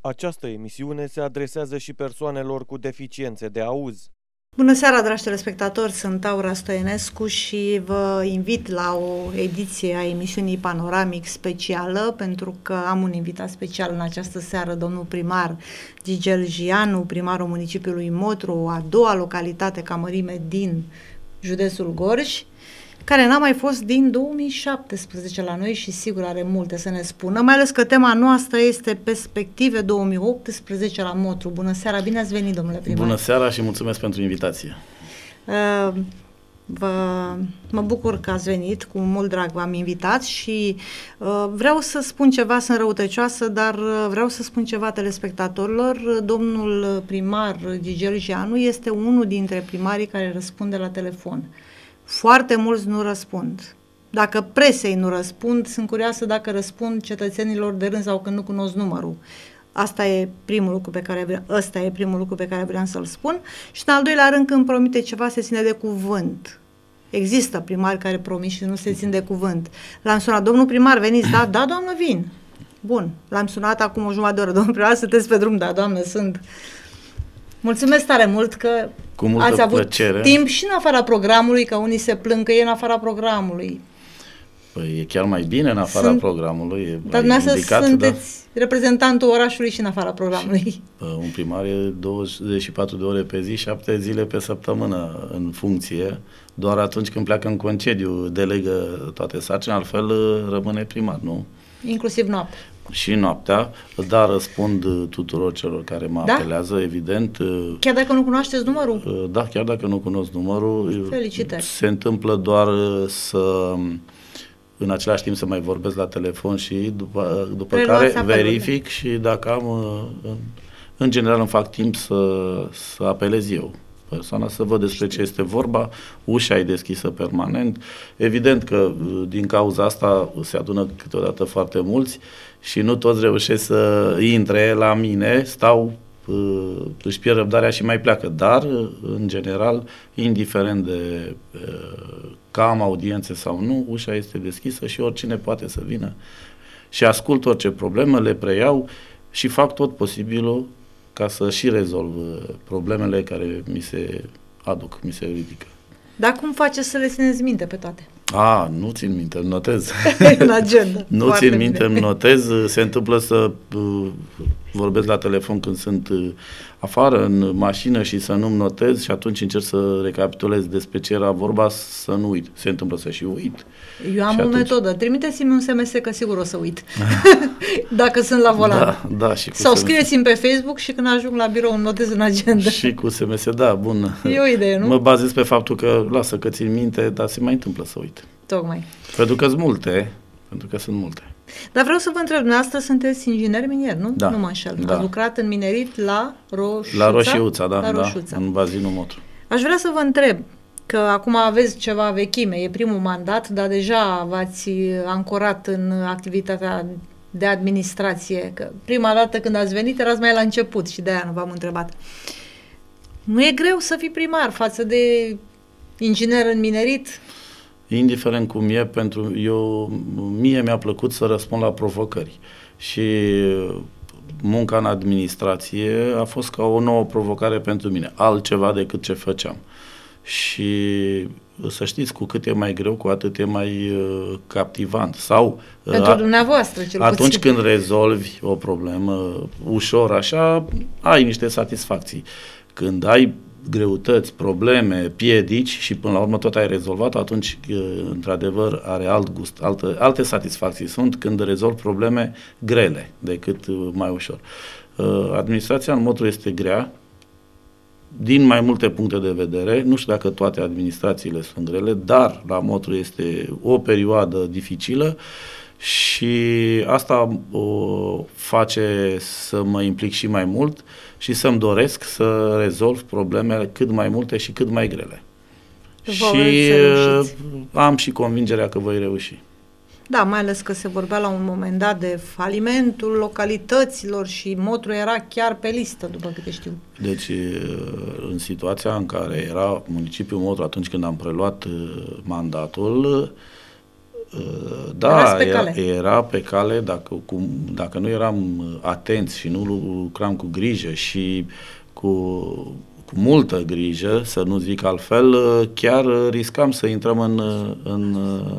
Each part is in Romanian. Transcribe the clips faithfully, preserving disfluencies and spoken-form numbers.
Această emisiune se adresează și persoanelor cu deficiențe de auz. Bună seara, dragi telespectatori, sunt Aura Stoienescu și vă invit la o ediție a emisiunii Panoramic specială, pentru că am un invitat special în această seară, domnul primar Gigel Gianu, primarul municipiului Motru, a doua localitate ca mărime din județul Gorj, care n-a mai fost din două mii șaptesprezece la noi și sigur are multe să ne spună, mai ales că tema noastră este Perspective două mii optsprezece la Motru. Bună seara, bine ați venit, domnule primar. Bună seara și mulțumesc pentru invitație. Uh, vă, mă bucur că ați venit, cu mult drag v-am invitat și uh, vreau să spun ceva, sunt răutăcioasă, dar uh, vreau să spun ceva telespectatorilor. Domnul primar Gigel Gianu este unul dintre primarii care răspunde la telefon. Foarte mulți nu răspund. Dacă presei nu răspund, sunt curioasă dacă răspund cetățenilor de rând sau când nu cunosc numărul. Asta e primul lucru pe care vre- ăsta e primul lucru pe care vreau să-l spun. Și în al doilea rând, când promite ceva, se ține de cuvânt. Există primari care promit și nu se țin de cuvânt. L-am sunat, domnul primar, veniți? Da, da, doamnă, vin. Bun, l-am sunat acum o jumătate de oră, domnul primar, sunteți pe drum? Da, doamnă, sunt. Mulțumesc tare mult că Cu multă ați avut plăcere. timp și în afara programului, că unii se plâng că e în afara programului. Păi e chiar mai bine în afara Sunt, programului. E dar dumneavoastră indicat, sunteți da. reprezentantul orașului și în afara programului. Un primar e douăzeci și patru de ore pe zi, șapte zile pe săptămână în funcție. Doar atunci când pleacă în concediu delegă toate sarcini, altfel rămâne primar, nu? Inclusiv noaptea. Și noaptea, dar răspund tuturor celor care mă da? apelează, evident. Chiar dacă nu cunoașteți numărul? Da, chiar dacă nu cunosc numărul. Felicitări. Se întâmplă doar să, în același timp, să mai vorbesc la telefon și după, după care verific și dacă am, în, în general îmi fac timp să, să apelez eu persoana, să văd despre ce este vorba, ușa e deschisă permanent. Evident că din cauza asta se adună câteodată foarte mulți și nu toți reușesc să intre la mine, stau, își pierd răbdarea și mai pleacă, dar în general, indiferent de că am audiențe sau nu, ușa este deschisă și oricine poate să vină și ascult orice problemă, le preiau și fac tot posibilul ca să și rezolv problemele care mi se aduc, mi se ridică. Dar cum faceți să le țineți minte pe toate? A, nu țin minte, îmi notez. În agenda. Nu țin minte, îmi notez. Se întâmplă să uh, vorbesc la telefon când sunt uh, afară, în mașină și să nu-mi notez și atunci încerc să recapitulez despre ce era vorba, să nu uit. Se întâmplă să și uit. Eu am și o atunci... metodă. Trimiteți-mi un S M S că sigur o să uit. Dacă sunt la volan. Da, da, și cu sau S M S. scrieți-mi pe Facebook și când ajung la birou îmi notez în agenda. Și cu S M S, da, bun. E o idee, nu? Mă bazez pe faptul că, lasă că țin minte, dar se mai întâmplă să uit. Tocmai. Pentru că sunt multe, pentru că sunt multe. Dar vreau să vă întreb, dumneavoastră sunteți inginer minier, nu? Da. Nu mă înșel. Da. Ați lucrat în minerit la Roșuța? La Roșiuța, da, la da, Roșuța. în bazinul Motru. Aș vrea să vă întreb, că acum aveți ceva vechime, e primul mandat, dar deja v-ați ancorat în activitatea de administrație, că prima dată când ați venit erați mai la început și de-aia nu v-am întrebat. Nu e greu să fii primar față de inginer în minerit? Indiferent cum e, pentru eu, mie mi-a plăcut să răspund la provocări și munca în administrație a fost ca o nouă provocare pentru mine, altceva decât ce făceam. Și să știți, cu cât e mai greu, cu atât e mai uh, captivant. Sau pentru a, dumneavoastră, cel atunci puțin. când rezolvi o problemă ușor, așa, ai niște satisfacții. Când ai greutăți, probleme, piedici și până la urmă tot ai rezolvat, atunci într-adevăr are alt gust, alte, alte satisfacții sunt când rezolvi probleme grele decât mai ușor. Administrația în Motru este grea din mai multe puncte de vedere, nu știu dacă toate administrațiile sunt grele, dar la Motru este o perioadă dificilă și asta o face să mă implic și mai mult și să-mi doresc să rezolv problemele cât mai multe și cât mai grele. Vă și am și convingerea că voi reuși. Da, mai ales că se vorbea la un moment dat de falimentul localităților și Motru era chiar pe listă, după câte știu. Deci, în situația în care era municipiul Motru atunci când am preluat mandatul, Da, pe era, cale. era pe cale, dacă, cu, dacă nu eram atenți și nu lucram cu grijă și cu, cu multă grijă, să nu zic altfel, chiar riscam să intrăm în, în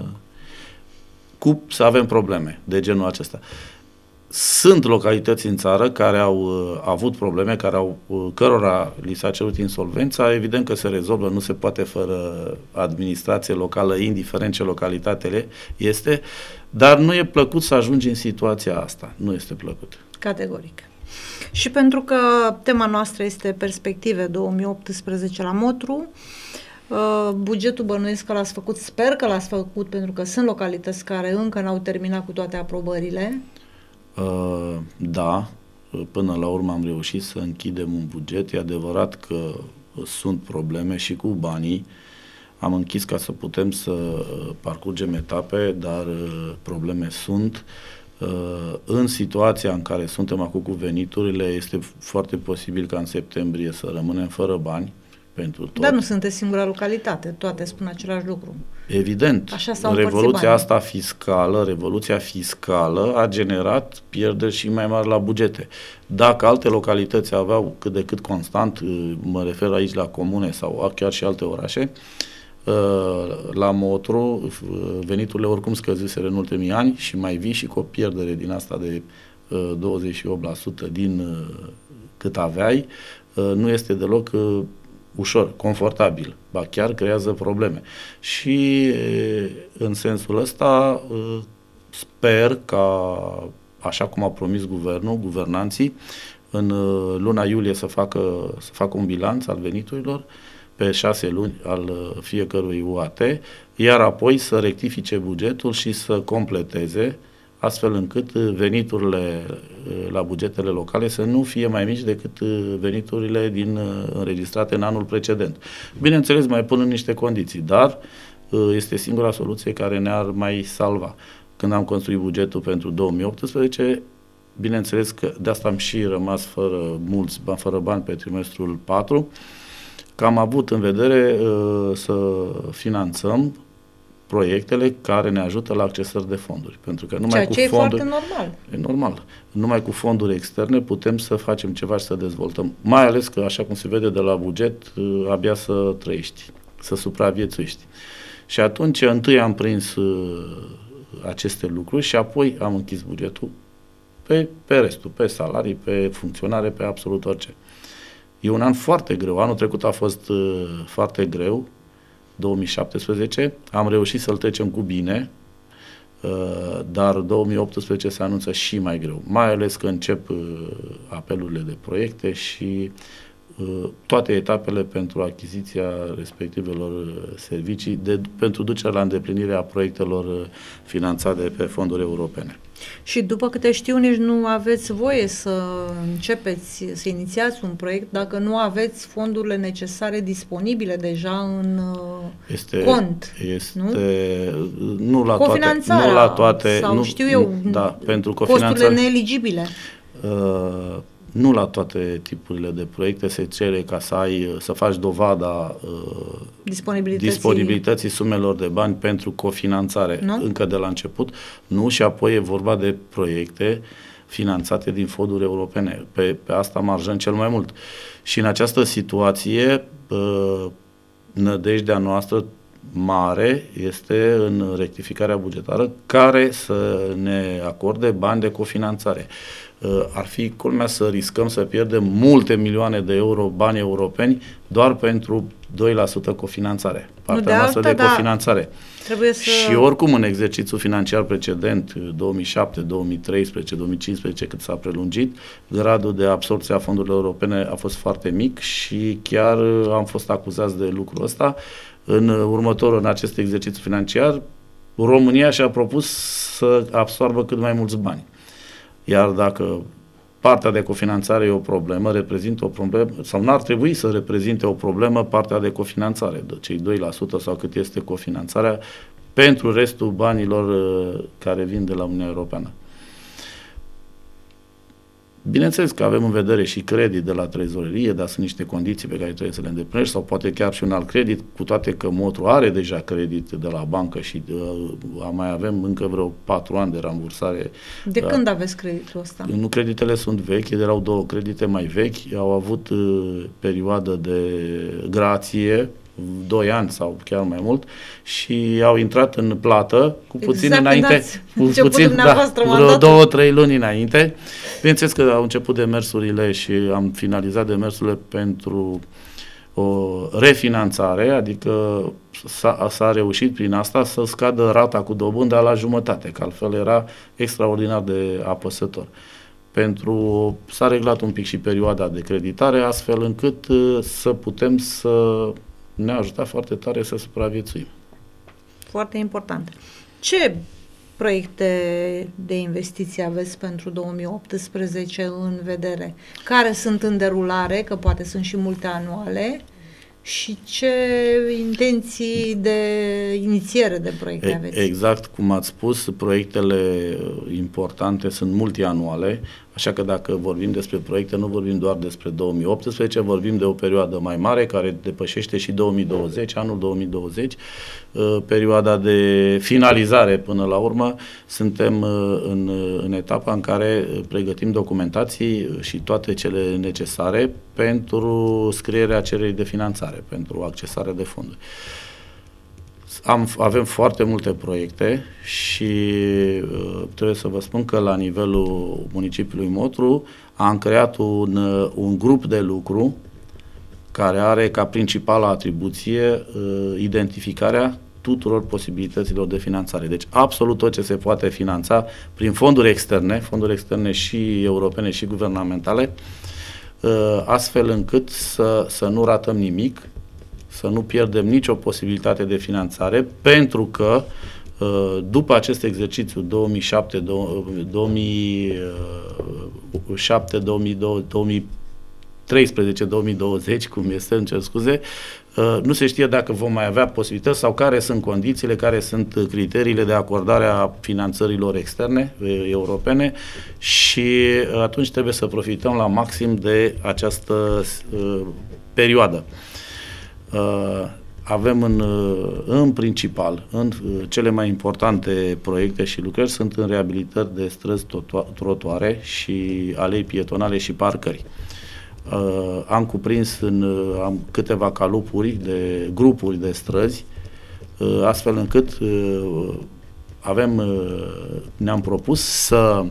cu, să avem probleme de genul acesta. Sunt localități în țară care au uh, avut probleme, care au, uh, cărora li s-a cerut insolvența, evident că se rezolvă, nu se poate fără administrație locală, indiferent ce localitate este, dar nu e plăcut să ajungi în situația asta, nu este plăcut. Categoric. Și pentru că tema noastră este perspective două mii optsprezece la Motru, uh, bugetul bănuiesc că l-ați făcut, sper că l-ați făcut, pentru că sunt localități care încă n-au terminat cu toate aprobările. Uh, da, până la urmă am reușit să închidem un buget. E adevărat că sunt probleme și cu banii. Am închis ca să putem să parcurgem etape, dar uh, probleme sunt. Uh, în situația în care suntem acum cu veniturile, este foarte posibil ca în septembrie să rămânem fără bani pentru tot. Dar nu sunteți singura localitate, toate spun același lucru. Evident, Așa s-au revoluția asta fiscală, revoluția fiscală a generat pierderi și mai mari la bugete. Dacă alte localități aveau cât de cât constant, mă refer aici la comune sau chiar și alte orașe, la Motru veniturile oricum scăzuseră în ultimii ani și mai vii și cu o pierdere din asta de douăzeci și opt la sută din cât aveai, nu este deloc ușor, confortabil, ba chiar creează probleme. Și în sensul ăsta sper ca, așa cum a promis guvernul, guvernanții, în luna iulie să facă, să facă un bilanț al veniturilor pe șase luni al fiecărui U A T, iar apoi să rectifice bugetul și să completeze, astfel încât veniturile la bugetele locale să nu fie mai mici decât veniturile din înregistrate în anul precedent. Bineînțeles, mai pun în niște condiții, dar este singura soluție care ne-ar mai salva. Când am construit bugetul pentru două mii optsprezece, bineînțeles că de asta am și rămas fără mulți bani, fără bani pe trimestrul patru, că am avut în vedere uh, să finanțăm proiectele care ne ajută la accesări de fonduri. Pentru că numai Ceea cu ce fonduri, e foarte normal. E normal. Numai cu fonduri externe putem să facem ceva și să dezvoltăm. Mai ales că, așa cum se vede de la buget, uh, abia să trăiești, să supraviețuiești. Și atunci, întâi am prins uh, aceste lucruri și apoi am închis bugetul pe, pe restul, pe salarii, pe funcționare, pe absolut orice. E un an foarte greu. Anul trecut a fost uh, foarte greu, două mii șaptesprezece. Am reușit să-l trecem cu bine, uh, dar două mii optsprezece se anunță și mai greu. Mai ales că încep uh, apelurile de proiecte și uh, toate etapele pentru achiziția respectivelor servicii, de, pentru ducerea la îndeplinirea proiectelor uh, finanțate pe fonduri europene. Și după câte știu, nici nu aveți voie să începeți, să inițiați un proiect dacă nu aveți fondurile necesare disponibile deja în este, cont. Este, nu? Nu la toate. Nu la toate. Sau nu, știu eu, da, pentru costurile neeligibile. Uh, nu la toate tipurile de proiecte se cere ca să ai, să faci dovada uh, disponibilității. disponibilității sumelor de bani pentru cofinanțare, nu? Încă de la început. Nu, și apoi e vorba de proiecte finanțate din fonduri europene. Pe, pe asta marjăm cel mai mult. Și în această situație, uh, nădejdea noastră mare este în rectificarea bugetară care să ne acorde bani de cofinanțare. Ar fi culmea să riscăm să pierdem multe milioane de euro bani europeni doar pentru doi la sută cofinanțare. Partea de noastră alta, de cofinanțare. Trebuie să... Și oricum în exercițiul financiar precedent, două mii șapte, două mii treisprezece, două mii cincisprezece, cât s-a prelungit, gradul de absorbție a fondurilor europene a fost foarte mic și chiar am fost acuzați de lucrul ăsta. În următorul, în acest exercițiu financiar, România și-a propus să absorbă cât mai mulți bani. Iar dacă partea de cofinanțare e o problemă, reprezintă o problemă, sau n-ar trebui să reprezinte o problemă partea de cofinanțare, de cei doi la sută sau cât este cofinanțarea pentru restul banilor care vin de la Uniunea Europeană. Bineînțeles că avem în vedere și credit de la trezorerie, dar sunt niște condiții pe care trebuie să le îndeplinești, sau poate chiar și un alt credit, cu toate că Motru are deja credit de la bancă și uh, mai avem încă vreo patru ani de rambursare. De uh, când aveți creditul ăsta? Nu, creditele sunt vechi, erau două credite mai vechi, au avut uh, perioadă de grație, doi ani sau chiar mai mult, și au intrat în plată cu puțin exact înainte, cu puțin, da, vreo două, trei luni înainte. Bineînțeles că au început demersurile și am finalizat demersurile pentru o refinanțare, adică s-a, s-a reușit prin asta să scadă rata cu dobânda la jumătate, că altfel era extraordinar de apăsător. Pentru, s-a reglat un pic și perioada de creditare, astfel încât să putem să ne-a ajutat foarte tare să supraviețuim. Foarte important. Ce proiecte de investiții aveți pentru două mii optsprezece în vedere? Care sunt în derulare, că poate sunt și multe anuale, și ce intenții de inițiere de proiecte aveți? Exact cum ați spus, proiectele importante sunt multianuale, așa că dacă vorbim despre proiecte, nu vorbim doar despre două mii optsprezece, vorbim de o perioadă mai mare care depășește și două mii douăzeci, anul două mii douăzeci, perioada de finalizare până la urmă. Suntem în, în etapa în care pregătim documentații și toate cele necesare pentru scrierea cererii de finanțare, pentru accesarea de fonduri. Am, avem foarte multe proiecte și uh, trebuie să vă spun că la nivelul municipiului Motru am creat un, uh, un grup de lucru care are ca principală atribuție uh, identificarea tuturor posibilităților de finanțare. Deci absolut tot ce se poate finanța prin fonduri externe, fonduri externe și europene și guvernamentale, uh, astfel încât să, să nu ratăm nimic, să nu pierdem nicio posibilitate de finanțare, pentru că după acest exercițiu două mii șapte, două mii treisprezece, două mii douăzeci, cum este, îmi cer scuze, nu se știe dacă vom mai avea posibilități sau care sunt condițiile, care sunt criteriile de acordare a finanțărilor externe europene, și atunci trebuie să profităm la maxim de această perioadă. Uh, avem în, în principal, în cele mai importante proiecte și lucrări sunt în reabilitări de străzi, trotuare și alei pietonale și parcări. Uh, am cuprins în am câteva calupuri de grupuri de străzi, uh, astfel încât uh, avem, uh, ne-am propus să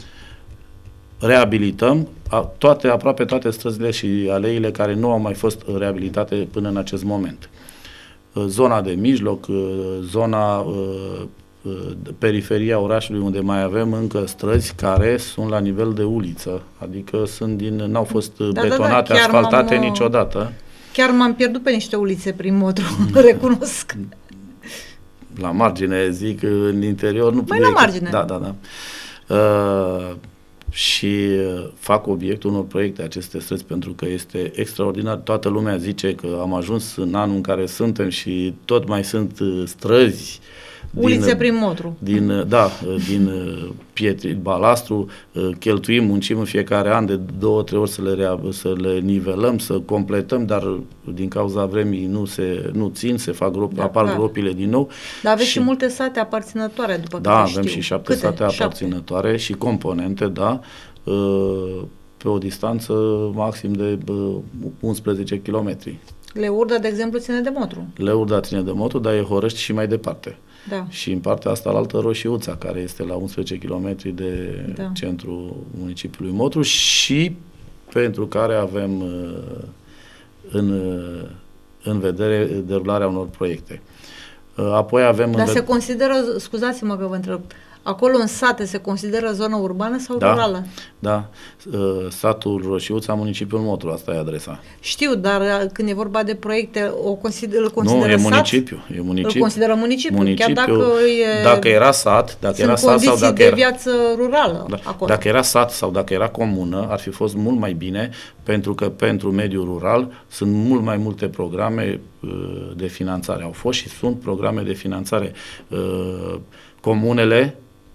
reabilităm toate, aproape toate străzile și aleile care nu au mai fost reabilitate până în acest moment. Zona de mijloc, zona periferia orașului, unde mai avem încă străzi care sunt la nivel de uliță, adică sunt din, n-au fost da, betonate, da, da, asfaltate niciodată. Chiar m-am pierdut pe niște ulițe prin Motru, recunosc. La margine, zic, în interior nu... Mai la margine. Da, da, da. Uh, și fac obiectul unor proiecte aceste străzi, pentru că este extraordinar. Toată lumea zice că am ajuns în anul în care suntem și tot mai sunt străzi. Ulițe din, prin Motru. Din, da, din pietri, balastru, cheltuim, muncim în fiecare an de două, trei ori să le, rea, să le nivelăm, să completăm, dar din cauza vremii nu, se, nu țin, se fac gropi, da, apar da. gropile din nou. Dar aveți și, și multe sate aparținătoare, după da, câte avem știu. și șapte Câte? sate aparținătoare șapte. Și componente, da, pe o distanță maxim de unsprezece kilometri. Leurda, de exemplu, ține de Motru. Leurda ține de Motru, dar e Horăști și mai departe. Da. Și în partea asta la altă Roșiuța, care este la unsprezece kilometri de da. centrul municipiului Motru, și pentru care avem în, în vedere derularea unor proiecte. Apoi avem... Dar se consideră, scuzați-mă că vă întreb, acolo în sate se consideră zonă urbană sau da, rurală? Da, satul Roșiuța, municipiul Motru, asta e adresa. Știu, dar când e vorba de proiecte, o consider, îl consideră nu, e sat? municipiu, e municipiu. Îl consideră municipiu, municipiu chiar dacă e... Dacă era sat, dacă sunt era sat sau dacă de era... viață rurală da, acolo. Dacă era sat sau dacă era comună, ar fi fost mult mai bine, pentru că pentru mediul rural sunt mult mai multe programe uh, de finanțare. Au fost și sunt programe de finanțare. Uh, comunele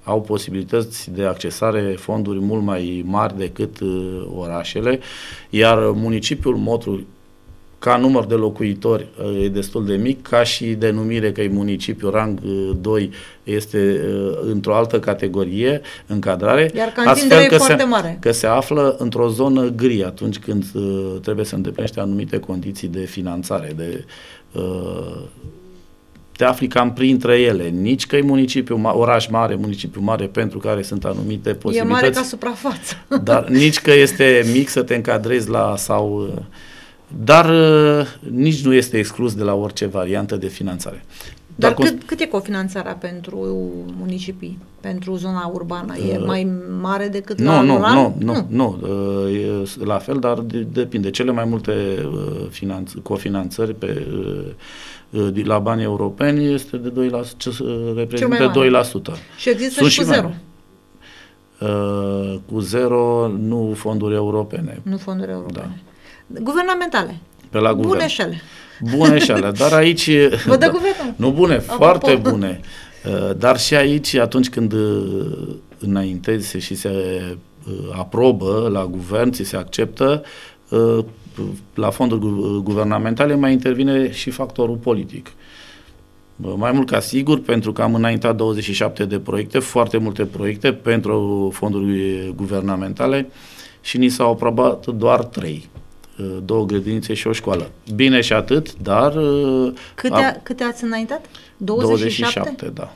au posibilități de accesare fonduri mult mai mari decât uh, orașele, iar municipiul Motru, ca număr de locuitori, e destul de mic, ca și denumire că e municipiu rang doi, este uh, într-o altă categorie, încadrare. Iar ca întindere e foarte se, mare. Că se află într-o zonă gri atunci când uh, trebuie să îndeplinește anumite condiții de finanțare, de uh, te afli cam printre ele. Nici că e municipiu, oraș mare, municipiu mare, pentru care sunt anumite posibilități. E mare ca suprafață. Dar nici că este mic să te încadrezi la sau... Dar uh, nici nu este exclus de la orice variantă de finanțare. Dar, Dar cât, cât e cofinanțarea pentru municipii, pentru zona urbană? E uh, mai mare decât nu, la nu, rural? Nu, nu, nu. Uh, e la fel, dar de, depinde. Cele mai multe uh, finanț- cofinanțări pe, uh, uh, la bani europeni este de doi la sută, ce uh, reprezintă doi la sută. Și există Sunt și cu zero? Uh, cu zero, nu fonduri europene. Nu fonduri europene. Da. Guvernamentale. Pe la guvern. Bune și ele. Bune și alea, dar aici... Vă dă guvernul? Nu bune, Apropo. foarte bune. Dar și aici, atunci când înaintezi și se aprobă la guvern, ți se acceptă, la fonduri guvernamentale mai intervine și factorul politic. Mai mult ca sigur, pentru că am înaintat douăzeci și șapte de proiecte, foarte multe proiecte pentru fonduri guvernamentale și ni s-au aprobat doar trei. Două grădinițe și o școală. Bine și atât, dar... Câte, a, câte ați înaintat? douăzeci și șapte? douăzeci și șapte, da.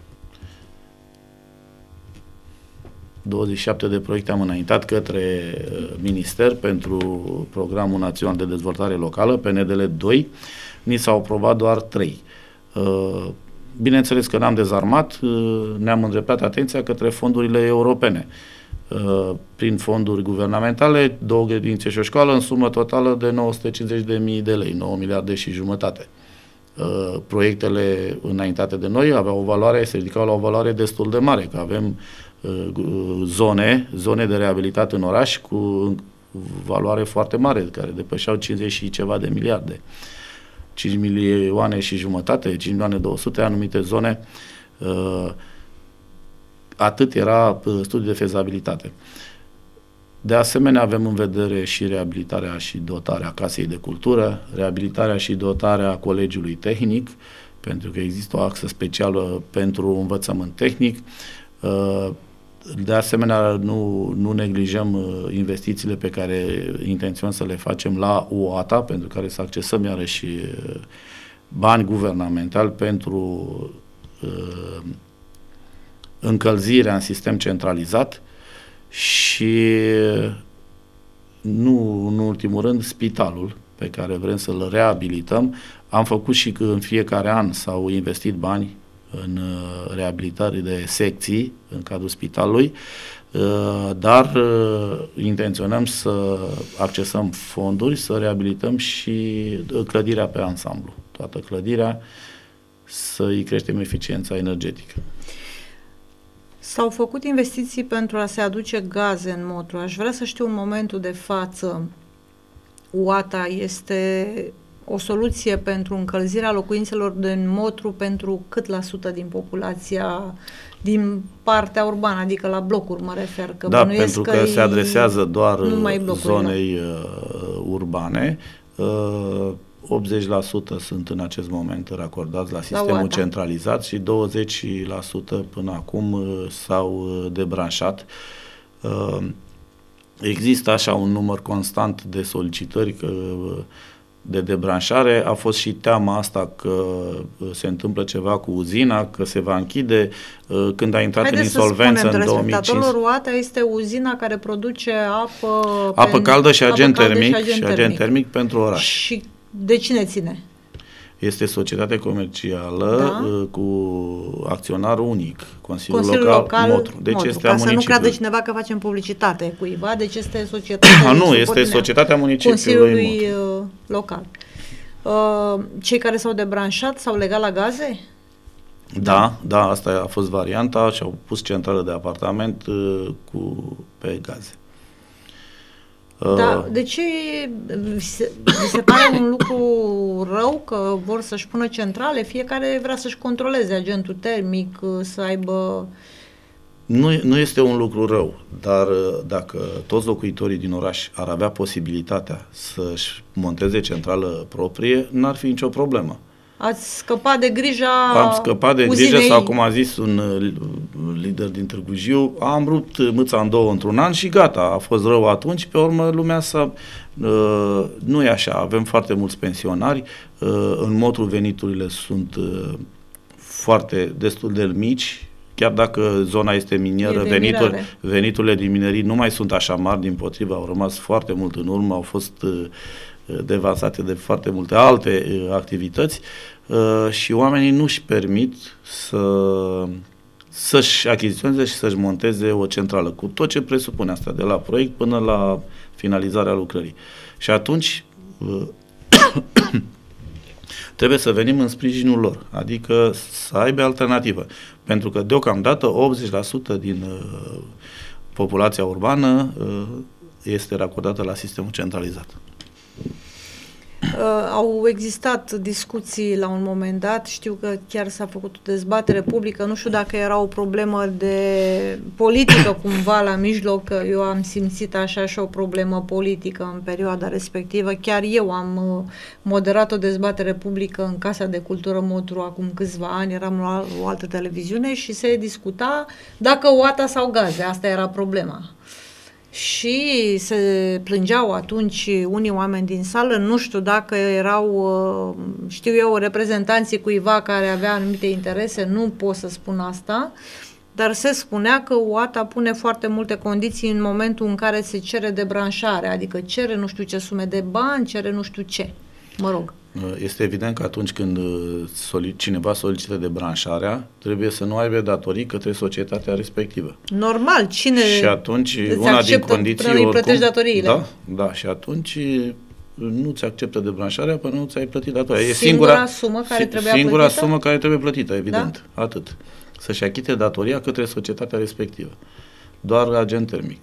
douăzeci și șapte de proiecte am înaintat către minister pentru Programul Național de Dezvoltare Locală, P N D L doi. Ni s-au aprobat doar trei. Bineînțeles că n-am dezarmat, ne-am îndreptat atenția către fondurile europene. Prin fonduri guvernamentale, două grădinițe și o școală, în sumă totală de nouă sute cincizeci de mii de lei, nouă miliarde și jumătate. Proiectele înaintate de noi aveau o valoare, se ridicau la o valoare destul de mare, că avem zone, zone de reabilitat în oraș cu valoare foarte mare, care depășeau cincizeci și ceva de miliarde. cinci milioane și jumătate, cinci milioane două sute, anumite zone. Atât era studiul de fezabilitate. De asemenea, avem în vedere și reabilitarea și dotarea Casei de Cultură, reabilitarea și dotarea Colegiului Tehnic, pentru că există o axă specială pentru învățământ tehnic. De asemenea, nu, nu neglijăm investițiile pe care intenționăm să le facem la U A T A, pentru care să accesăm iarăși bani guvernamentali pentru încălzirea în sistem centralizat și, nu în ultimul rând, spitalul pe care vrem să-l reabilităm. Am făcut și că în fiecare an s-au investit bani în reabilitări de secții în cadrul spitalului, dar intenționăm să accesăm fonduri, să reabilităm și clădirea pe ansamblu, toată clădirea, să-i creștem eficiența energetică. S-au făcut investiții pentru a se aduce gaze în Motru. Aș vrea să știu în momentul de față, U A T A este o soluție pentru încălzirea locuințelor din Motru pentru cât la sută din populația din partea urbană, adică la blocuri mă refer. Că da, pentru că, că se adresează doar zonei uh, urbane. Uh, optzeci la sută sunt în acest moment racordați la sistemul la centralizat și douăzeci la sută până acum uh, s-au uh, debranșat. Uh, există așa un număr constant de solicitări că, uh, de debranșare. A fost și teama asta că uh, se întâmplă ceva cu uzina, că se va închide. Uh, când a intrat Haideți în insolvență în două mii cinci. U A T A este uzina care produce apă, apă pen, caldă și agent apă termic, și agent, și agent termic. termic pentru oraș. Și de cine ține? Este societate comercială da? cu acționar unic, Consiliul, Consiliul Local, Local Motru. Deci Motru, este ca a să nu creadă cineva că facem publicitate cuiva, deci este societatea Nu, este societatea municipiului Consiliului Motru. Local. Uh, cei care s-au debranșat s-au legat la gaze? Da, da, asta a fost varianta și au pus centrală de apartament uh, cu, pe gaze. Da, de ce vi se, vi se pare un lucru rău că vor să-și pună centrale? Fiecare vrea să-și controleze agentul termic, să aibă Nu, nu este un lucru rău, dar dacă toți locuitorii din oraș ar avea posibilitatea să-și monteze centrală proprie, n-ar fi nicio problemă. Ați scăpat de grija Am scăpat de uzinei. grijă sau, cum a zis un lider din Târgu Jiu, am rupt mâța în două într-un an și gata, a fost rău atunci, pe urmă lumea s-a... Uh, nu e așa, avem foarte mulți pensionari, uh, în modul veniturile sunt uh, foarte destul de mici, chiar dacă zona este minieră, venitul, veniturile din minerii nu mai sunt așa mari, dimpotrivă, au rămas foarte mult în urmă, au fost uh, devansate de foarte multe alte uh, activități uh, și oamenii nu-și permit să, să-și achiziționeze și să-și monteze o centrală, cu tot ce presupune asta, de la proiect până la finalizarea lucrării. Și atunci uh, trebuie să venim în sprijinul lor, adică să aibă alternativă. Pentru că deocamdată optzeci la sută din uh, populația urbană uh, este racordată la sistemul centralizat. Uh, au existat discuții la un moment dat, știu că chiar s-a făcut o dezbatere publică, nu știu dacă era o problemă de politică cumva la mijloc, că eu am simțit așa și o problemă politică în perioada respectivă. Chiar eu am uh, moderat o dezbatere publică în Casa de Cultură Motru acum câțiva ani, eram la o altă televiziune și se discuta dacă oata sau gaze, asta era problema. Și se plângeau atunci unii oameni din sală, nu știu dacă erau, știu eu, reprezentanții cuiva care avea anumite interese, nu pot să spun asta, dar se spunea că OATA pune foarte multe condiții în momentul în care se cere debranșare, adică cere nu știu ce sume de bani, cere nu știu ce, mă rog. Este evident că atunci când cineva solicită debranșarea, trebuie să nu aibă datorii către societatea respectivă. Normal, cine și atunci una din condiții până oricum, plătești datoriile. Da, da, și atunci nu ți acceptă debranșarea până nu ți-ai plătit datoria. E singura, singura sumă care trebuie Singura plătită? sumă care trebuie plătită, evident. Da? Atât. Să-și achite datoria către societatea respectivă. Doar agent termic.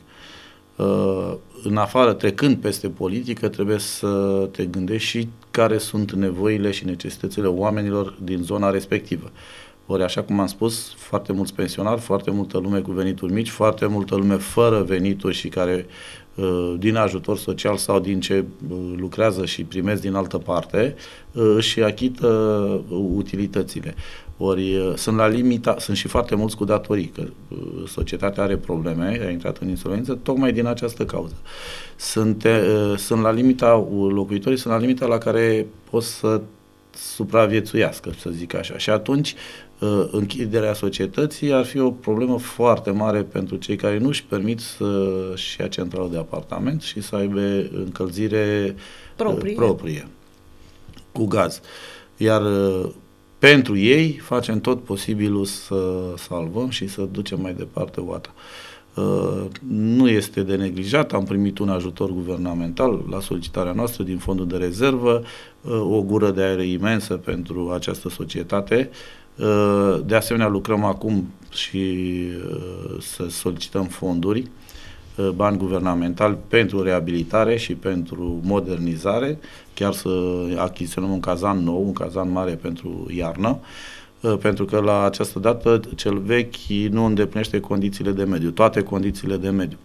Uh, în afară, trecând peste politică, trebuie să te gândești și care sunt nevoile și necesitățile oamenilor din zona respectivă. Ori, așa cum am spus, foarte mulți pensionari, foarte multă lume cu venituri mici, foarte multă lume fără venituri și care uh, din ajutor social sau din ce uh, lucrează și primesc din altă parte, uh, își achită uh, utilitățile. Ori uh, sunt la limita, sunt și foarte mulți cu datorii, că uh, societatea are probleme, a intrat în insolvență, tocmai din această cauză. Sunt, uh, sunt la limita, locuitorii sunt la limita la care pot să supraviețuiască, să zic așa. Și atunci uh, închiderea societății ar fi o problemă foarte mare pentru cei care nu își permit să-și ia centrală de apartament și să aibă încălzire proprie, uh, proprie cu gaz. Iar uh, pentru ei facem tot posibilul să salvăm și să ducem mai departe OATA. Uh, nu este de neglijat, am primit un ajutor guvernamental la solicitarea noastră din fondul de rezervă, uh, o gură de aer imensă pentru această societate. Uh, de asemenea, lucrăm acum și uh, să solicităm fonduri, uh, bani guvernamentali pentru reabilitare și pentru modernizare, chiar să achiziționăm un cazan nou, un cazan mare pentru iarnă, pentru că la această dată cel vechi nu îndeplinește condițiile de mediu, toate condițiile de mediu.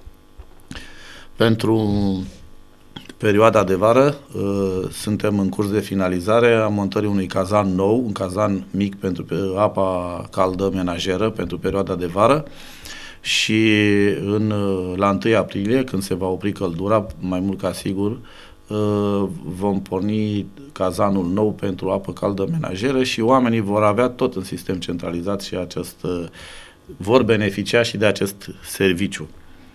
Pentru perioada de vară suntem în curs de finalizare a montării unui cazan nou, un cazan mic pentru apa caldă menajeră pentru perioada de vară și în, la întâi aprilie, când se va opri căldura, mai mult ca sigur, vom porni cazanul nou pentru apă caldă menajeră și oamenii vor avea tot în sistem centralizat și acest, vor beneficia și de acest serviciu.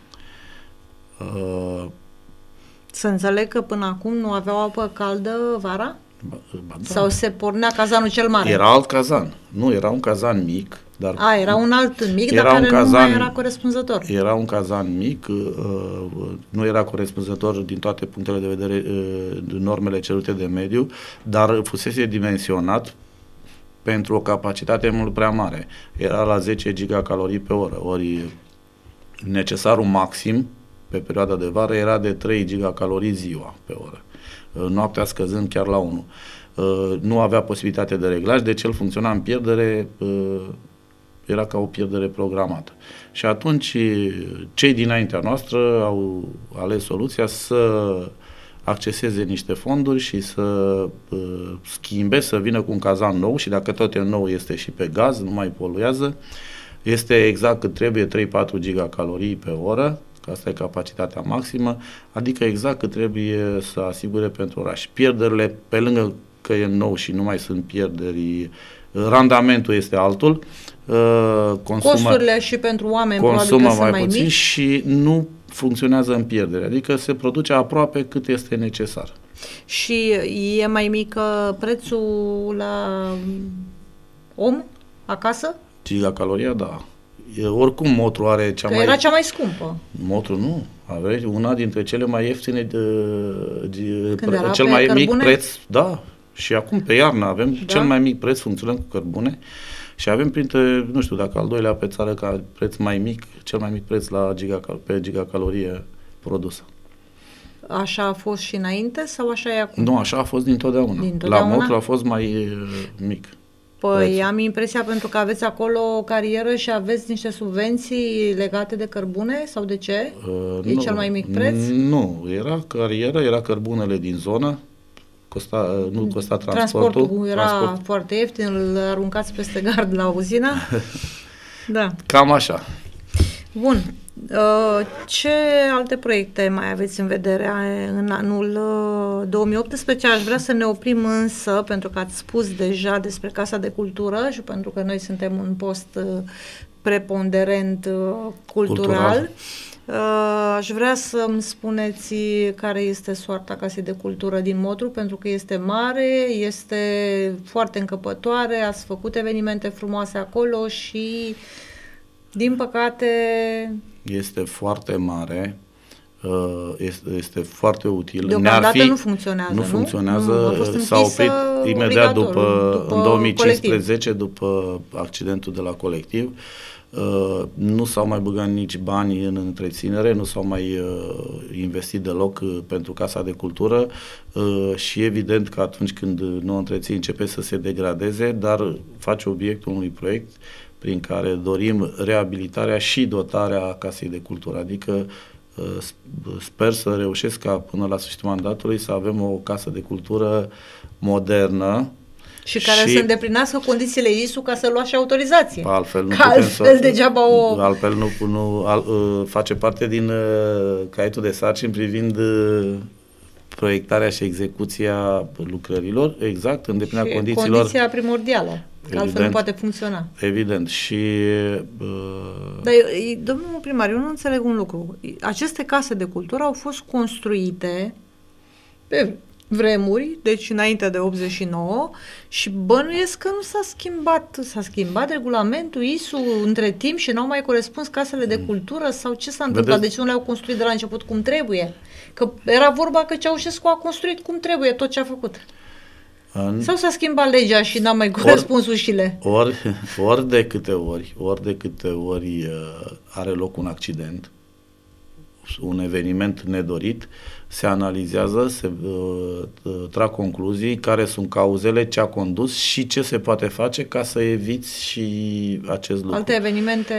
Să înțeleg că până acum nu aveau apă caldă vara? Ba, ba da. Sau se pornea cazanul cel mare? Era alt cazan. Nu, era un cazan mic. Dar A, era un alt mic, era dar care cazan, nu mai era corespunzător. Era un cazan mic, uh, nu era corespunzător din toate punctele de vedere, uh, normele cerute de mediu, dar fusese dimensionat pentru o capacitate mult prea mare. Era la zece gigacalorii pe oră, ori necesarul maxim pe perioada de vară era de trei gigacalorii ziua pe oră, uh, noaptea scăzând chiar la unu. Uh, nu avea posibilitate de reglaj, deci el funcționa în pierdere uh, era ca o pierdere programată. Și atunci cei dinaintea noastră au ales soluția să acceseze niște fonduri și să uh, schimbe, să vină cu un cazan nou și dacă tot e nou este și pe gaz, nu mai poluează. Este exact cât trebuie, trei patru gigacalorii pe oră, că asta e capacitatea maximă, adică exact cât trebuie să asigure pentru oraș. Pierderile, pe lângă că e nou și nu mai sunt pierderi, randamentul este altul, uh, consumă, costurile și pentru oameni consumă probabil că mai sunt mai puțin mici. și nu funcționează în pierdere, adică se produce aproape cât este necesar. Și e mai mică prețul la om acasă? Gigacaloria, da. E, oricum Motru are cea că mai... era cea mai scumpă. Motru nu. Aveți una dintre cele mai ieftine, de, de, Când pre, era cel pe mai cărbune? mic preț, da. Și acum pe iarnă avem Da? cel mai mic preț, funcționăm cu cărbune și avem printre, nu știu, dacă al doilea pe țară ca preț mai mic, cel mai mic preț la gigacal, pe gigacalorie produsă. Așa a fost și înainte sau așa e acum? Nu, așa a fost dintotdeauna. Dintotdeauna? La Motru a fost mai uh, mic. Păi prețul. am impresia pentru că aveți acolo o carieră și aveți niște subvenții legate de cărbune sau de ce? Uh, E nu, cel mai mic preț? Nu, era carieră, era cărbunele din zonă, costa, uh, nu costa transportul. Transportul era transport. foarte ieftin, îl aruncați peste gard la uzină. Da. Cam așa. Bun. Uh, Ce alte proiecte mai aveți în vedere în anul uh, două mii optsprezece? Aș vrea să ne oprim însă, pentru că ați spus deja despre Casa de Cultură și pentru că noi suntem un post uh, preponderent uh, cultural. Cultural. Uh, Aș vrea să-mi spuneți care este soarta Casei de Cultură din Motru, pentru că este mare, este foarte încăpătoare, ați făcut evenimente frumoase acolo și, din păcate... Este foarte mare, uh, este, este foarte util. Deocamdată Ne-ar fi, nu funcționează, nu? Nu funcționează, Nu, a fost s-a închisă oprit imediat după, după în două mii cincisprezece, colectiv. după accidentul de la colectiv. Uh, nu s-au mai băgat nici bani în întreținere, nu s-au mai uh, investit deloc uh, pentru Casa de Cultură uh, și evident că atunci când nu o întreții începe să se degradeze, dar face obiectul unui proiect prin care dorim reabilitarea și dotarea Casei de Cultură, adică uh, sper să reușesc ca până la sfârșitul mandatului să avem o casă de cultură modernă, Și care și să îndeplinească condițiile I S U ca să luați autorizație. altfel nu Că putem altfel să, degeaba o... altfel nu, nu al, uh, face parte din uh, caietul de sarcini privind uh, proiectarea și execuția lucrărilor, exact, îndeplinirea Și condițiilor. condiția primordială, că altfel nu Evident. poate funcționa. Evident. Și uh, Dar, eu- domnul primar, eu nu înțeleg un lucru. Aceste case de cultură au fost construite pe vremuri, deci înainte de optzeci și nouă, și bănuiesc că nu s-a schimbat, s-a schimbat regulamentul I S U între timp și n-au mai corespuns casele de cultură sau ce s-a întâmplat? Vedeți? Deci nu le-au construit de la început cum trebuie? Că era vorba că Ceaușescu a construit cum trebuie tot ce a făcut. în, Sau s-a schimbat legea și n-a mai corespuns ușile? ori, ori de câte ori, ori de câte ori uh, are loc un accident, un eveniment nedorit, se analizează, se uh, uh, trag concluzii care sunt cauzele, ce a condus și ce se poate face ca să eviți și acest lucru. Alte evenimente...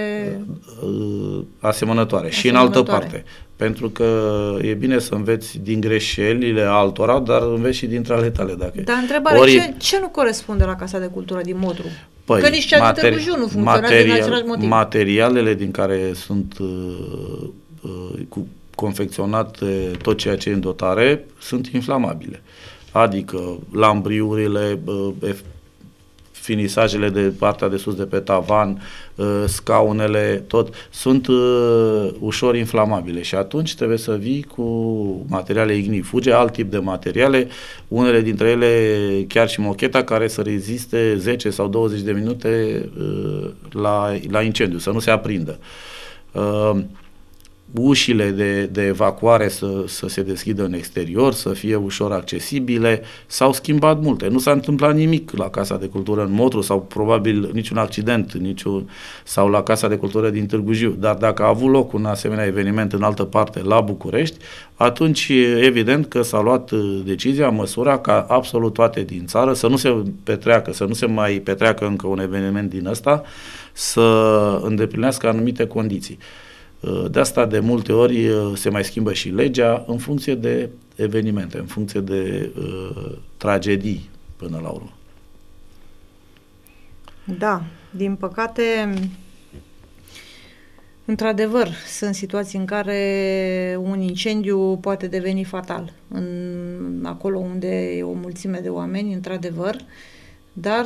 Uh, asemănătoare și în altă Asemănătoare. parte. Pentru că e bine să înveți din greșelile altora, dar înveți și dintre ale tale. Dacă Dar întrebarea, ori, ce, ce nu corespunde la Casa de Cultură din Motru? Păi, Că nici cea din Târgu materi- Jiu nu funcționează din același motiv. Materialele din care sunt uh, uh, cu, confecționate tot ceea ce e în dotare sunt inflamabile. Adică lambriurile, uh, F- finisajele de partea de sus de pe tavan, uh, scaunele, tot, sunt uh, ușor inflamabile și atunci trebuie să vii cu materiale ignifuge, alt tip de materiale, unele dintre ele chiar și mocheta care să reziste zece sau douăzeci de minute uh, la, la incendiu, să nu se aprindă. Uh, ușile de, de evacuare să, să se deschidă în exterior, să fie ușor accesibile. S-au schimbat multe. Nu s-a întâmplat nimic la Casa de Cultură în Motru sau probabil niciun accident niciun, sau la Casa de Cultură din Târgu Jiu. Dar dacă a avut loc un asemenea eveniment în altă parte, la București, atunci evident că s-a luat decizia, măsura ca absolut toate din țară să nu se petreacă, să nu se mai petreacă încă un eveniment din ăsta, să îndeplinească anumite condiții. De asta de multe ori se mai schimbă și legea în funcție de evenimente, în funcție de uh, tragedii până la urmă. Da, din păcate, într-adevăr, sunt situații în care un incendiu poate deveni fatal. În, acolo unde e o mulțime de oameni, într-adevăr, dar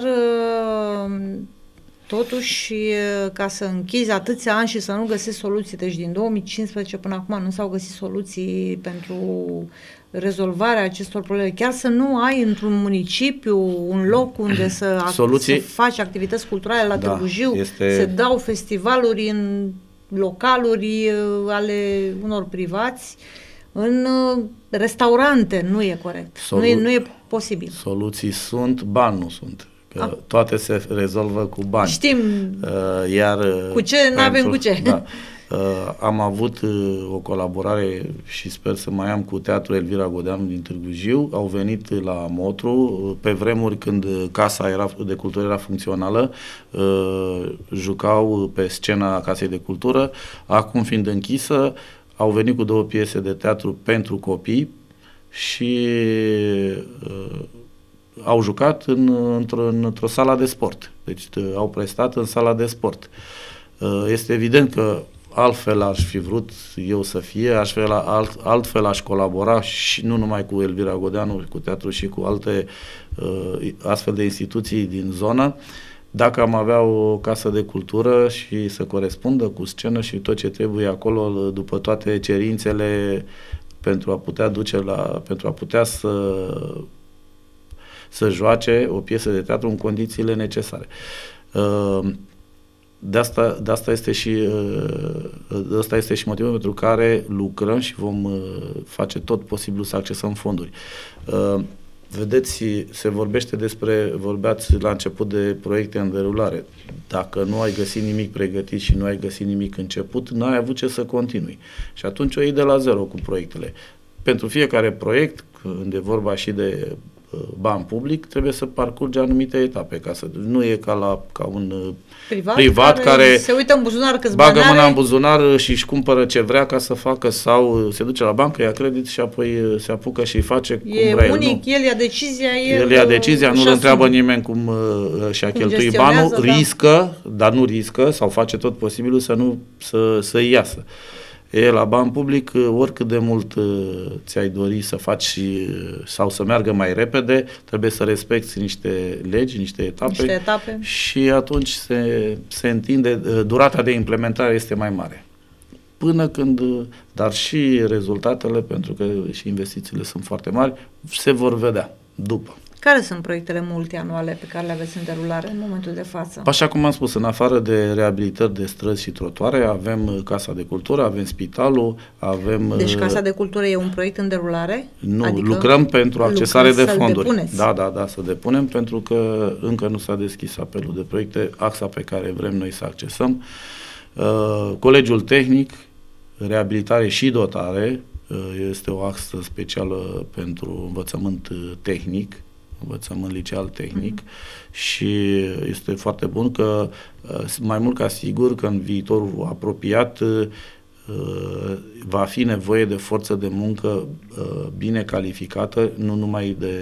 totuși, ca să închizi atâția ani și să nu găsești soluții, deci din două mii cincisprezece până acum nu s-au găsit soluții pentru rezolvarea acestor probleme, chiar să nu ai într-un municipiu un loc unde să, soluții, să faci activități culturale la da, Târgu Jiu, este... se dau festivaluri în localuri ale unor privați, în restaurante, nu e corect, Solu... nu, e, nu e posibil. Soluții sunt, bani nu sunt. Că toate se rezolvă cu bani. Știm. Uh, iar cu ce nu avem cu ce. Da, uh, am avut uh, o colaborare și sper să mai am cu Teatrul Elvira Godeanu din Târgu Jiu. Au venit la Motru uh, pe vremuri când Casa era, de Cultură era funcțională, uh, jucau pe scena Casei de Cultură. Acum fiind închisă, au venit cu două piese de teatru pentru copii și uh, au jucat în, într-o, într-o sală de sport. Deci au prestat în sala de sport. Este evident că altfel aș fi vrut eu să fie, altfel, alt, altfel aș colabora și nu numai cu Elvira Godeanu, cu teatru și cu alte uh, astfel de instituții din zonă, dacă am avea o casă de cultură și să corespundă cu scenă și tot ce trebuie acolo, după toate cerințele pentru a putea duce la, pentru a putea să să joace o piesă de teatru în condițiile necesare. De asta, de asta este și de asta este și motivul pentru care lucrăm și vom face tot posibilul să accesăm fonduri. Vedeți, se vorbește despre, vorbeați la început de proiecte în derulare. Dacă nu ai găsit nimic pregătit și nu ai găsit nimic început, n-ai avut ce să continui. Și atunci o iei de la zero cu proiectele. Pentru fiecare proiect, când e vorba și de bani public, trebuie să parcurge anumite etape. Ca să, nu e ca la ca un privat, privat care, care se uită în buzunar câți bagă bani mâna are, în buzunar și își cumpără ce vrea ca să facă, sau se duce la bancă, ia credit și apoi se apucă și face cum e vrea unic, el. el ia decizia, el, el ia decizia, nu-l întreabă asum. nimeni cum uh, și-a cheltuit banul, da. riscă, dar nu riscă, sau face tot posibilul să nu să, să iasă. E, la bani public, oricât de mult uh, ți-ai dori să faci uh, sau să meargă mai repede, trebuie să respecti niște legi, niște etape, niște etape. Și atunci se, se întinde, uh, durata de implementare este mai mare. Până când, uh, dar și rezultatele, pentru că și investițiile sunt foarte mari, se vor vedea după. Care sunt proiectele multianuale pe care le aveți în derulare în momentul de față? Așa cum am spus, în afară de reabilitări de străzi și trotuare, avem Casa de Cultură, avem spitalul, avem... Deci Casa de Cultură e un proiect în derulare? Nu, adică lucrăm pentru accesare de fonduri. Depuneți. Da, da, da, să depunem, pentru că încă nu s-a deschis apelul de proiecte, axa pe care vrem noi să accesăm. Uh, Colegiul Tehnic, reabilitare și dotare, uh, este o axă specială pentru învățământ tehnic, învățământ liceal tehnic, mm-hmm. și este foarte bun că, mai mult ca sigur, că în viitorul apropiat va fi nevoie de forță de muncă bine calificată, nu numai de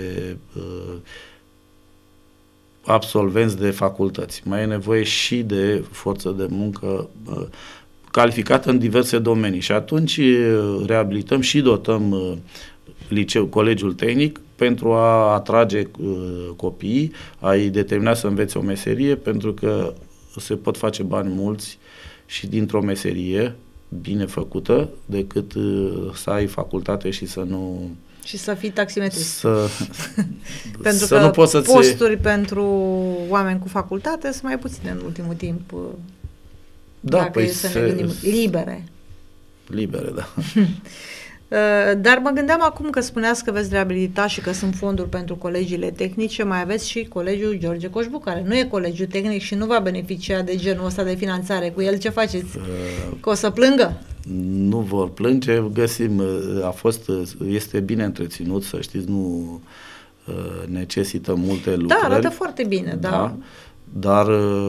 absolvenți de facultăți. Mai e nevoie și de forță de muncă calificată în diverse domenii. Și atunci reabilităm și dotăm liceu, Colegiul Tehnic, pentru a atrage uh, copiii, a-i determina să învețe o meserie, pentru că se pot face bani mulți și dintr-o meserie bine făcută, decât uh, să ai facultate și să nu... Și să fii taximetrist. Să, pentru să că nu poți să posturi pentru oameni cu facultate sunt mai puține în ultimul timp. Da, dacă păi e să se, ne gândim libere. libere, da. Dar mă gândeam acum că spuneați că veți reabilita și că sunt fonduri pentru colegiile tehnice, mai aveți și Colegiul George Coșbuc, care nu e colegiu tehnic și nu va beneficia de genul ăsta de finanțare. Cu el ce faceți? Că o să plângă? Nu vor plânge, găsim, a fost, este bine întreținut, să știți, nu necesită multe lucruri. Da, arată foarte bine, da. da dar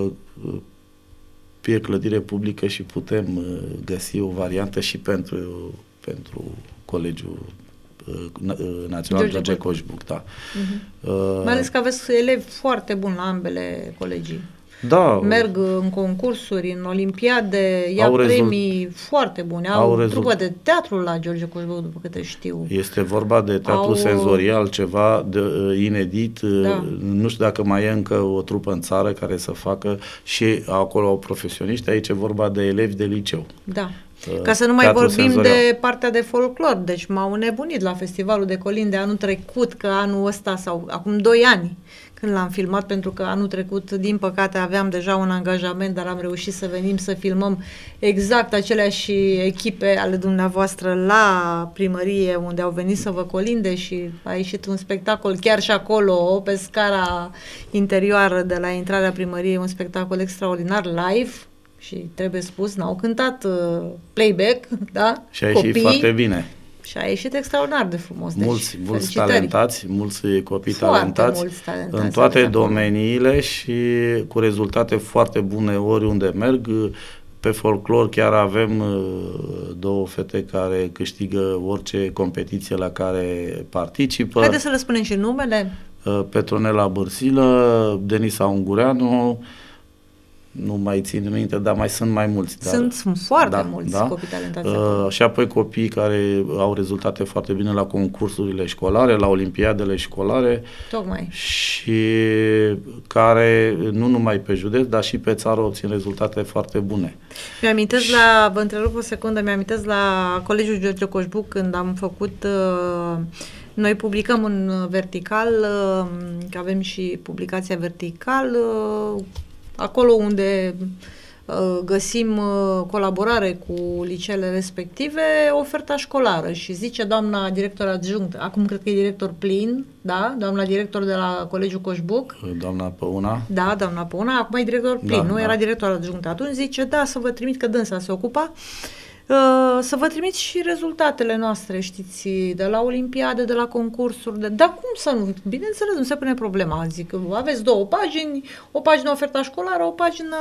e clădire publică și putem găsi o variantă și pentru, pentru Colegiul Național George Coșbuc, da. Uh-huh. Uh, Mai ales că aveți elevi foarte buni la ambele colegii. Da. Merg în concursuri, în olimpiade, ia premii foarte bune. Au, au trupă de teatru la George Coșbuc, după câte știu. Este vorba de teatru au... senzorial, ceva de, uh, inedit. Da. Nu știu dacă mai e încă o trupă în țară care să facă și acolo au profesioniști. Aici e vorba de elevi de liceu. Da. Ca să nu mai vorbim senzorial. De partea de folclor. Deci m-au nebunit la Festivalul de Colinde anul trecut, că anul ăsta sau acum doi ani, când l-am filmat, pentru că anul trecut, din păcate, aveam deja un angajament, dar am reușit să venim să filmăm exact aceleași echipe ale dumneavoastră la primărie, unde au venit să vă colinde și a ieșit un spectacol chiar și acolo, pe scara interioară de la intrarea primăriei, un spectacol extraordinar, live. Și trebuie spus, n-au cântat uh, playback, da? Și a ieșit foarte bine. Și a ieșit extraordinar de frumos. Deci, mulți, mulți talentați, mulți copii foarte talentați, mulți talentați în toate domeniile și cu rezultate foarte bune oriunde merg. Pe folclor chiar avem două fete care câștigă orice competiție la care participă. Haideți să le spunem și numele. Petronela Bărsilă, Denisa Ungureanu, nu mai țin minte, dar mai sunt mai mulți. Dar, sunt, sunt foarte da, mulți da. copii talentați. Uh, și apoi copii care au rezultate foarte bine la concursurile școlare, la olimpiadele școlare. Tocmai. Și care, nu numai pe județ, dar și pe țară obțin rezultate foarte bune. Mi-amintesc și... la, vă întrerup o secundă, mi-amintesc la Colegiul George Coșbuc, când am făcut... Uh, Noi publicăm în vertical, uh, că avem și publicația vertical, uh, acolo unde uh, găsim uh, colaborare cu liceele respective, oferta școlară și zice doamna director adjunct, acum cred că e director plin, da? Doamna director de la Colegiul Coșbuc. Doamna Păuna. Da, doamna Păuna, acum e director plin, da, nu? Da. Era director adjunct atunci, zice, da, să vă trimit, că dânsa se ocupa, Uh, să vă trimit și rezultatele noastre, știți, de la olimpiade, de la concursuri, de... dar cum să nu? Bineînțeles, nu se pune problema. Zic, aveți două pagini, o pagină oferta școlară, o pagină,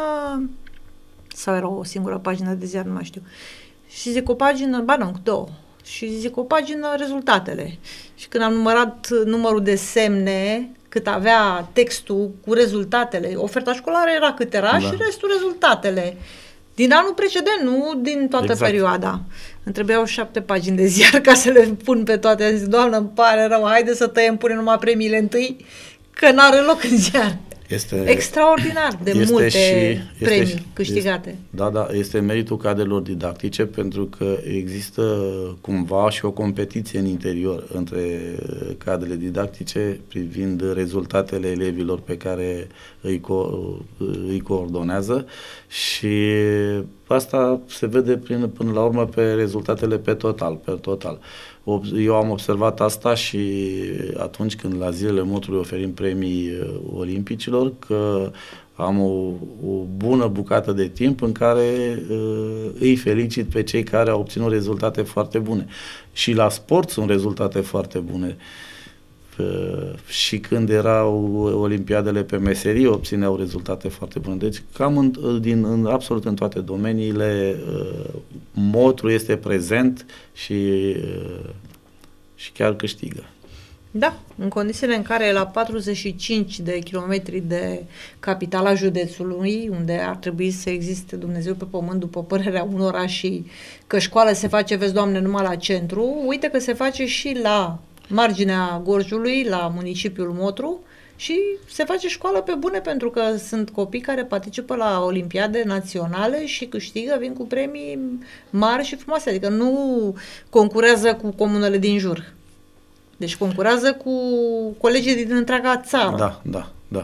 sau era o singură pagină de ziar, nu mai știu. Și zic, o pagină, ba nu, două. Și zic, o pagină rezultatele. Și când am numărat numărul de semne, cât avea textul cu rezultatele, oferta școlară era cât era, da, și restul rezultatele. Din anul precedent, nu din toată exact. perioada. Îmi trebuiau șapte pagini de ziar ca să le pun pe toate. Am zis, Doamnă, îmi pare rău, haide să tăiem, pune numai premiile întâi, că n-are loc în ziar. Este extraordinar de este multe și, premii este, câștigate. Este, da, da, este meritul cadrelor didactice, pentru că există cumva și o competiție în interior între cadrele didactice privind rezultatele elevilor pe care îi, co- îi coordonează și asta se vede prin, până la urmă pe rezultatele pe total, pe total. Eu am observat asta și atunci când la zilele motrului oferim premii olimpicilor, că am o, o bună bucată de timp în care uh, îi felicit pe cei care au obținut rezultate foarte bune. Și la sport sunt rezultate foarte bune. Uh, și când erau olimpiadele pe meserie obțineau rezultate foarte bune. Deci cam în, din, în absolut în toate domeniile uh, motrul este prezent și, uh, și chiar câștigă. Da, în condițiile în care la patruzeci și cinci de kilometri de capitala județului, unde ar trebui să existe Dumnezeu pe pământ, după părerea unora, și că școală se face, vezi, Doamne, numai la centru, uite că se face și la marginea Gorjului, la municipiul Motru, și se face școală pe bune, pentru că sunt copii care participă la olimpiade naționale și câștigă, vin cu premii mari și frumoase, adică nu concurează cu comunele din jur. Deci concurează cu colegii din întreaga țară. Da, da, da.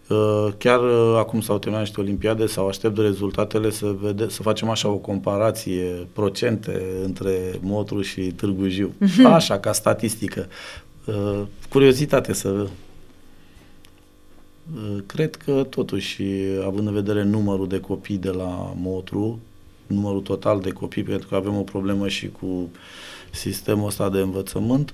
Chiar acum s-au terminat niște olimpiade sau aștept rezultatele să, vede, să facem așa o comparație, procente între Motru și Târgu Jiu. Așa, ca statistică. Curiozitate să... Cred că totuși, având în vedere numărul de copii de la Motru, numărul total de copii, pentru că avem o problemă și cu sistemul ăsta de învățământ,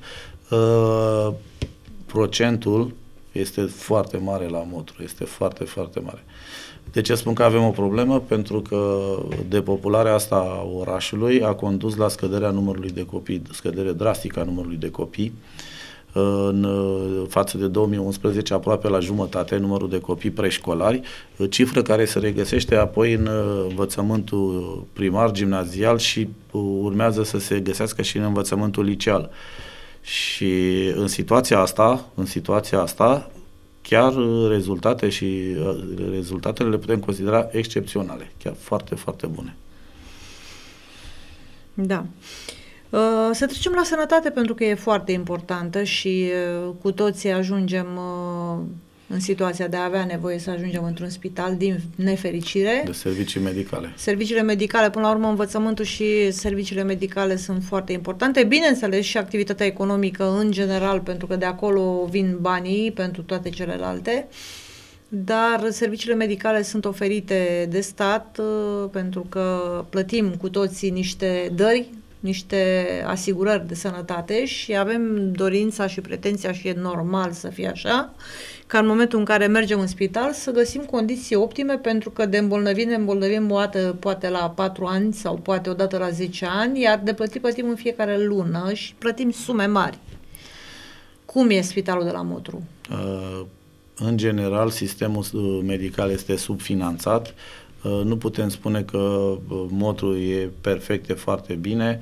procentul este foarte mare la Motru, este foarte, foarte mare. De ce spun că avem o problemă? Pentru că depopularea asta a orașului a condus la scăderea numărului de copii, scădere drastică a numărului de copii. În față de două mii unsprezece, aproape la jumătate numărul de copii preșcolari, cifră care se regăsește apoi în învățământul primar, gimnazial și urmează să se găsească și în învățământul liceal. Și în situația asta, în situația asta, chiar rezultate și rezultatele le putem considera excepționale, chiar foarte, foarte bune. Da. Să trecem la sănătate, pentru că e foarte importantă și cu toții ajungem în situația de a avea nevoie să ajungem într-un spital, din nefericire. De servicii medicale. Serviciile medicale, până la urmă, învățământul și serviciile medicale sunt foarte importante. Bineînțeles, și activitatea economică în general, pentru că de acolo vin banii pentru toate celelalte. Dar serviciile medicale sunt oferite de stat pentru că plătim cu toții niște dări, niște asigurări de sănătate și avem dorința și pretenția, și e normal să fie așa, ca în momentul în care mergem în spital să găsim condiții optime, pentru că de îmbolnăvim, ne îmbolnăvim o dată poate la patru ani sau poate o dată la zece ani, iar de plătit plătim în fiecare lună și plătim sume mari. Cum e spitalul de la Motru? Uh, în general, sistemul medical este subfinanțat. Nu putem spune că Motru e perfect, e foarte bine.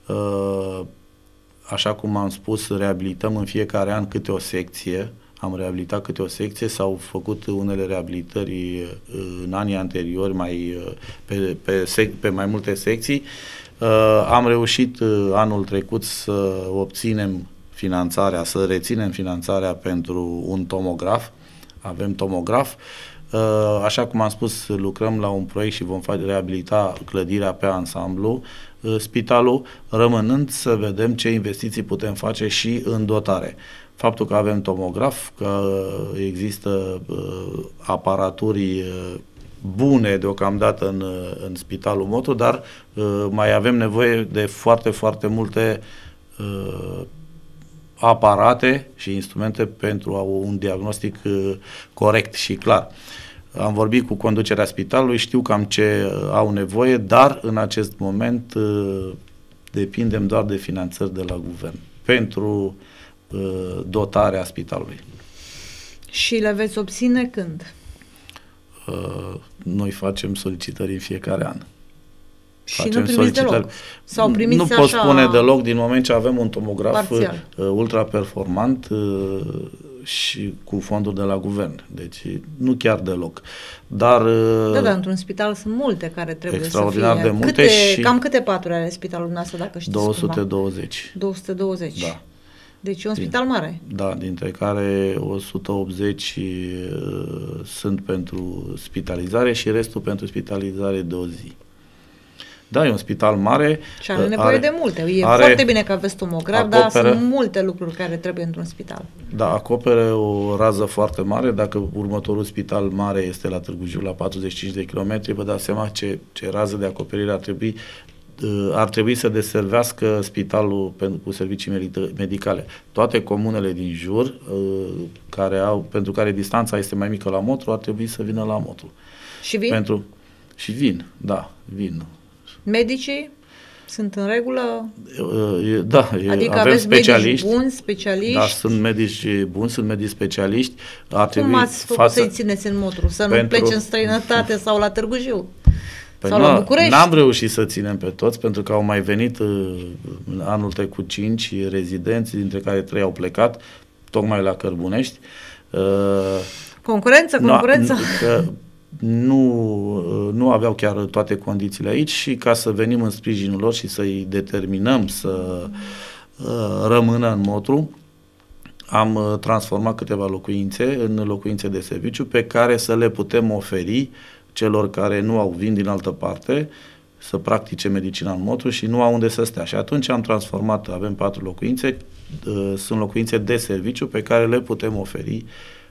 Așa cum am spus, reabilităm în fiecare an câte o secție. Am reabilitat câte o secție, s-au făcut unele reabilitări în anii anteriori mai, pe, pe, sec, pe mai multe secții. Am reușit anul trecut să obținem finanțarea, să reținem finanțarea pentru un tomograf. Avem tomograf. Așa cum am spus, lucrăm la un proiect și vom face reabilita clădirea pe ansamblu, spitalul, rămânând să vedem ce investiții putem face și în dotare. Faptul că avem tomograf, că există aparaturi bune deocamdată în, în spitalul Motru, dar mai avem nevoie de foarte, foarte multe aparate și instrumente pentru un diagnostic uh, corect și clar. Am vorbit cu conducerea spitalului, știu cam ce uh, au nevoie, dar în acest moment uh, depindem doar de finanțări de la guvern pentru uh, dotarea spitalului. Și le veți obține când? Uh, noi facem solicitări în fiecare an. Și nu primiți deloc? Sau primiți nu așa pot spune deloc, din moment ce avem un tomograf parțial, uh, ultra performant uh, și cu fonduri de la guvern. Deci nu chiar deloc. Dar uh, da, da, într-un spital sunt multe care trebuie extraordinar să fie. de multe. Câte, și cam câte paturi are spitalul dumneavoastră, dacă știți două sute douăzeci. Cumva? două sute douăzeci. Da. Deci e un spital mare. Da, dintre care o sută optzeci uh, sunt pentru spitalizare și restul pentru spitalizare de o zi. Da, e un spital mare. Și are nevoie are, de multe. E are, foarte bine că aveți tomograf, acoperă, dar sunt multe lucruri care trebuie într-un spital. Da, acoperă o rază foarte mare. Dacă următorul spital mare este la Târgu Jiu, la patruzeci și cinci de kilometri, vă dați seama ce, ce rază de acoperire ar trebui. Ar trebui să deservească spitalul cu servicii medicale. Toate comunele din jur, care au, pentru care distanța este mai mică la Motru, ar trebui să vină la Motru. Și vin? Pentru, și vin, da, vin. Medicii sunt în regulă? Da, adică avem aveți specialiști. medici buni, specialiști? Da, sunt medici buni, sunt medici specialiști. Ar Cum ați făcut față... să-i țineți în Motru? Să nu pentru... plece în străinătate sau la Târgu Jiu? Păi sau la București? N-am reușit să ținem pe toți, pentru că au mai venit anul trecut cinci rezidenți, dintre care trei au plecat, tocmai la Cărbunești. Concurență, concurență? Că, Nu, nu aveau chiar toate condițiile aici și ca să venim în sprijinul lor și să-i determinăm să uh, rămână în Motru, am transformat câteva locuințe în locuințe de serviciu pe care să le putem oferi celor care nu au, vin din altă parte, să practice medicina în Motru și nu au unde să stea. Și atunci am transformat, avem patru locuințe, sunt locuințe de serviciu pe care le putem oferi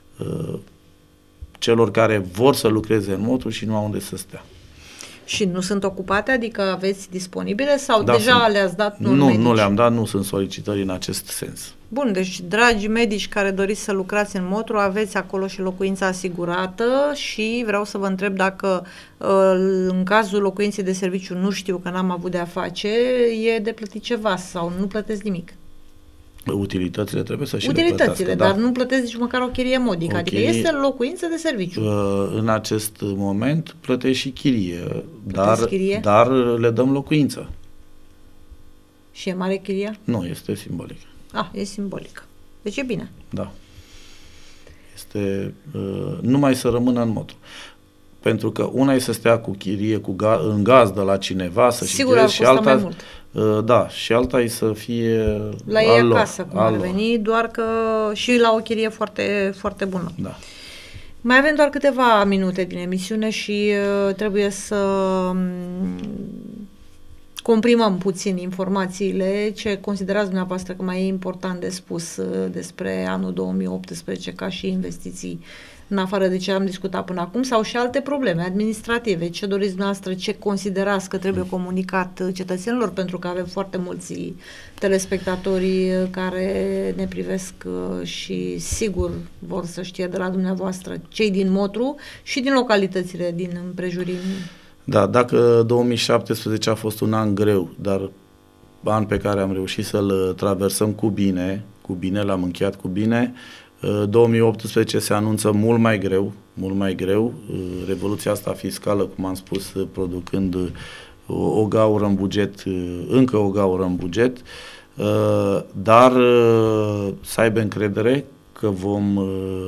celor care vor să lucreze în Motru și nu au unde să stea. Și nu sunt ocupate? Adică aveți disponibile sau da, deja sunt. le-ați dat? Nu, medici? nu le-am dat, nu sunt solicitări în acest sens. Bun, deci, dragi medici care doriți să lucrați în Motru, aveți acolo și locuința asigurată și vreau să vă întreb dacă în cazul locuinței de serviciu nu știu că n-am avut de-a face, e de plătit ceva sau nu plătesc nimic? Utilitățile trebuie să și Utilitățile, le plătească, dar da. nu plătesc nici măcar o chirie modică, o adică chirie, este locuință de serviciu. În acest moment plătești și chirie, dar, chirie? dar le dăm locuință. Și e mare chiria? Nu, este simbolic. Ah, e simbolic. Deci e bine. Da. Este uh, numai să rămână în Motru. Pentru că una e să stea cu chirie, cu ga, în gazdă la cineva, să sigur ar și alta, mai mult. Uh, da, și alta e să fie la ei acasă, cum ar lor. veni, doar că și la o chirie foarte, foarte bună. Da. Mai avem doar câteva minute din emisiune și uh, trebuie să um, comprimăm puțin informațiile. Ce considerați dumneavoastră că mai e important de spus uh, despre anul două mii optsprezece ca și investiții, în afară de ce am discutat până acum, sau și alte probleme administrative? Ce doriți dumneavoastră, ce considerați că trebuie comunicat cetățenilor, pentru că avem foarte mulți telespectatori care ne privesc și sigur vor să știe de la dumneavoastră, cei din Motru și din localitățile din împrejurim. Da, dacă două mii șaptesprezece a fost un an greu, dar an pe care am reușit să-l traversăm cu bine, cu bine, l-am încheiat cu bine, două mii optsprezece se anunță mult mai greu, mult mai greu. Revoluția asta fiscală, cum am spus, producând o, o gaură în buget, încă o gaură în buget, dar să aibă încredere că vom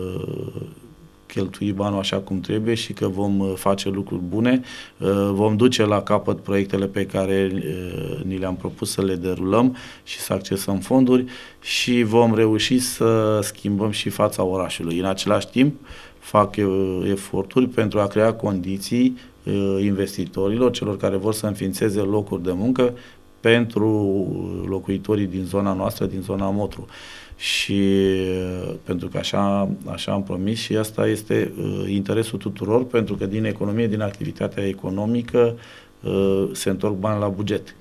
cheltui banul așa cum trebuie și că vom face lucruri bune, vom duce la capăt proiectele pe care ni le-am propus să le derulăm și să accesăm fonduri și vom reuși să schimbăm și fața orașului. În același timp, fac eforturi pentru a crea condiții investitorilor, celor care vor să înființeze locuri de muncă pentru locuitorii din zona noastră, din zona Motru. Și pentru că așa, așa am promis și asta este uh, interesul tuturor, pentru că din economie, din activitatea economică uh, se întorc bani la buget.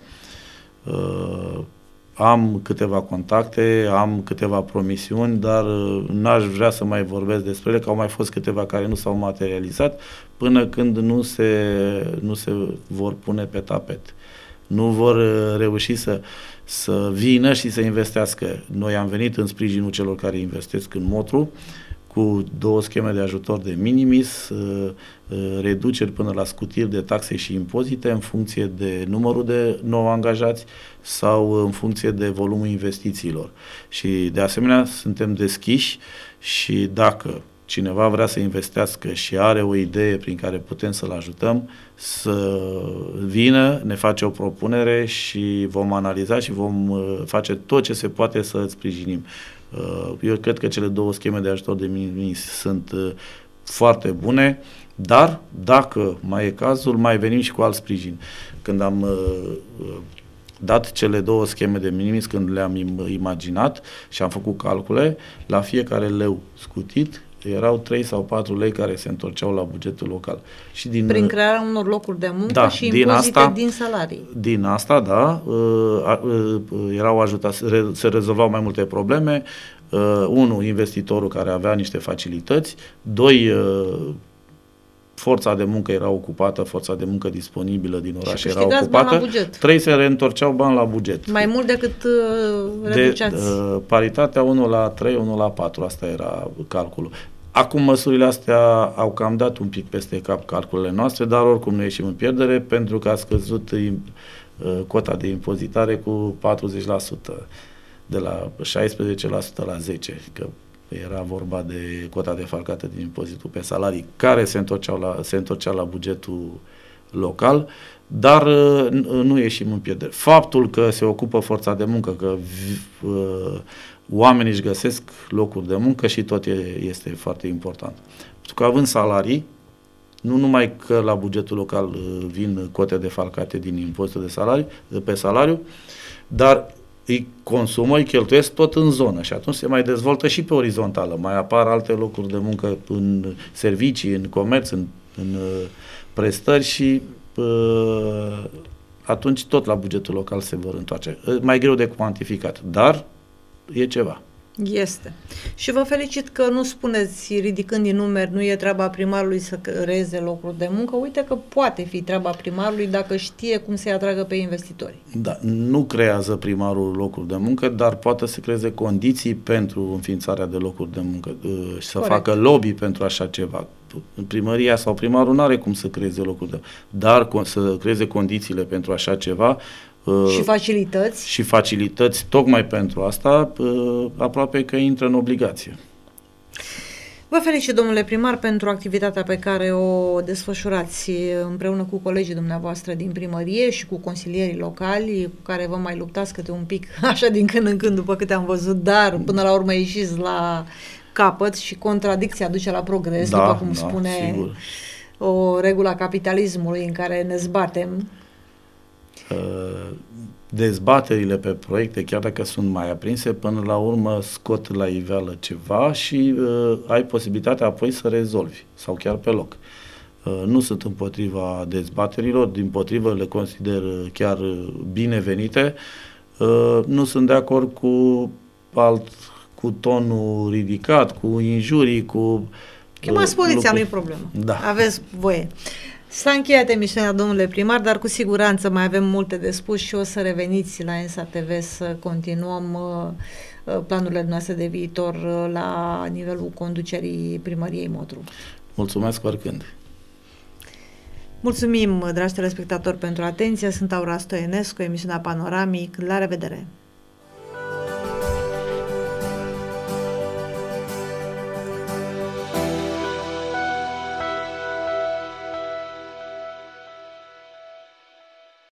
Uh, am câteva contacte, am câteva promisiuni, dar uh, n-aș vrea să mai vorbesc despre ele, că au mai fost câteva care nu s-au materializat până când nu se, nu se vor pune pe tapet. Nu vor uh, reuși să să vină și să investească. Noi am venit în sprijinul celor care investesc în Motru cu două scheme de ajutor de minimis, reduceri până la scutiri de taxe și impozite în funcție de numărul de nou angajați sau în funcție de volumul investițiilor. Și de asemenea suntem deschiși și dacă cineva vrea să investească și are o idee prin care putem să-l ajutăm, să vină, ne face o propunere și vom analiza și vom face tot ce se poate să îți sprijinim. Eu cred că cele două scheme de ajutor de minimis sunt foarte bune, dar dacă mai e cazul, mai venim și cu alt sprijin. Când am dat cele două scheme de minimis, când le-am imaginat și am făcut calcule, la fiecare leu scutit erau trei sau patru lei care se întorceau la bugetul local. Și din, prin crearea unor locuri de muncă da, și din impozite asta, din salarii. Din asta, da, erau ajutați, se rezolvau mai multe probleme. Unu, investitorul care avea niște facilități. Doi, forța de muncă era ocupată, forța de muncă disponibilă din oraș era ocupată. Trei, se reîntorceau bani la buget. Mai mult decât uh, reduceați. De, uh, paritatea unu la trei, unu la patru, asta era calculul. Acum măsurile astea au cam dat un pic peste cap calculele noastre, dar oricum nu ieșim în pierdere pentru că a scăzut uh, cota de impozitare cu patruzeci la sută, de la șaisprezece la sută la zece la sută, că era vorba de cota defalcată din impozitul pe salarii, care se întorceau la, se întorcea la bugetul local, dar nu ieșim în pierdere. Faptul că se ocupă forța de muncă, că oamenii își găsesc locuri de muncă și tot e, este foarte important. Pentru că având salarii, nu numai că la bugetul local vin cote defalcate din impozitul de salarii, de pe salariu, dar îi consumă, îi cheltuiesc tot în zonă și atunci se mai dezvoltă și pe orizontală. Mai apar alte locuri de muncă în servicii, în comerț, în, în prestări și uh, atunci tot la bugetul local se vor întoarce. Mai greu de cuantificat, dar e ceva. Este. Și vă felicit că nu spuneți, ridicând din numeri, nu e treaba primarului să creeze locuri de muncă. Uite că poate fi treaba primarului dacă știe cum să-i atragă pe investitori. Da, nu creează primarul locuri de muncă, dar poate să creeze condiții pentru înființarea de locuri de muncă și să Corect. facă lobby pentru așa ceva. Primăria sau primarul nu are cum să creeze locuri de muncă, dar să creeze condițiile pentru așa ceva. Și facilități. Și facilități, tocmai pentru asta, aproape că intră în obligație. Vă felicit, domnule primar, pentru activitatea pe care o desfășurați împreună cu colegii dumneavoastră din primărie și cu consilierii locali, cu care vă mai luptați câte un pic, așa din când în când, după câte am văzut, dar până la urmă ieșiți la capăt și contradicția duce la progres, da, după cum da, spune sigur. O regulă a capitalismului în care ne zbatem. Dezbaterile pe proiecte, chiar dacă sunt mai aprinse, până la urmă scot la iveală ceva și uh, ai posibilitatea apoi să rezolvi sau chiar pe loc. Uh, nu sunt împotriva dezbaterilor, dimpotrivă le consider chiar binevenite. Uh, nu sunt de acord cu alt, cu tonul ridicat, cu injurii, cu... Chemați poliția, nu-i problemă. Da. Aveți voie. S-a încheiat emisiunea, domnule primar, dar cu siguranță mai avem multe de spus și o să reveniți la ENSA T V să continuăm uh, planurile noastre de viitor uh, la nivelul conducerii primăriei Motru. Mulțumesc oricând! Mulțumim, dragi telespectatori, pentru atenție. Sunt Aura Stoienescu, emisiunea Panoramic. La revedere!